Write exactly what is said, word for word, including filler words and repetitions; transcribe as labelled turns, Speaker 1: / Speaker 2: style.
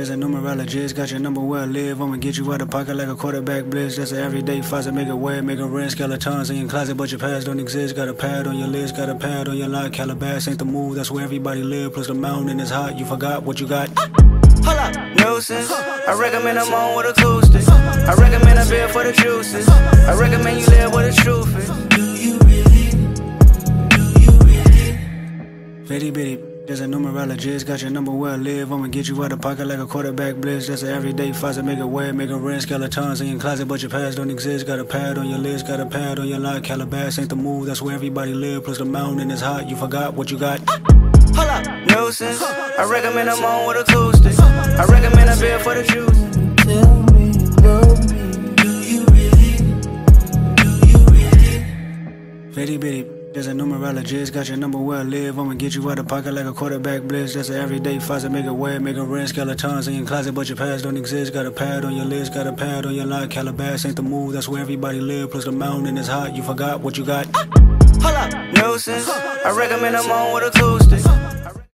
Speaker 1: There's a numerologist, got your number where I live. I'ma get you out of pocket like a quarterback blitz. That's an everyday faucet, make it wet, make it rinse. Skeletons in your closet, but your past don't exist. Got a pad on your list, got a pad on your line. Calabas ain't the move, that's where everybody live. Plus the mountain is hot, you forgot what you got.
Speaker 2: Hold up, nuisance. I recommend I'm on with acoustic. I recommend a beer for the juices. I recommend you live where the truth is. Do you really? Do you really?
Speaker 1: Bitty bitty. There's a numerologist, got your number where I live. I'ma get you out of pocket like a quarterback blitz. That's an everyday faucet, make it wet, make it rinse. Skeletons in your closet, but your past don't exist. Got a pad on your list, got a pad on your line. Calabas ain't the move, that's where everybody live. Plus the mountain is hot, you forgot what you got.
Speaker 2: Hold up, nuisance. I recommend I'm on with acoustic. I recommend a beer for the juice.
Speaker 3: Tell me, love me.
Speaker 2: Do you really? Do you really?
Speaker 1: Bitty bitty. There's a numerologist, got your number where I live. I'ma get you out of pocket like a quarterback blitz. That's an everyday faucet, make it wet, make it rinse. Skeletons in your closet, but your past don't exist. Got a pad on your list, got a pad on your line. Calabas ain't the move, that's where everybody live. Plus the mountain is hot, you forgot what you got.
Speaker 2: Hold up, nuisance. I recommend I'm on with acoustic.